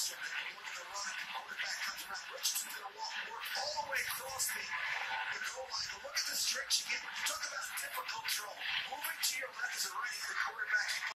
All the way across the goal line. But look at the stretch again.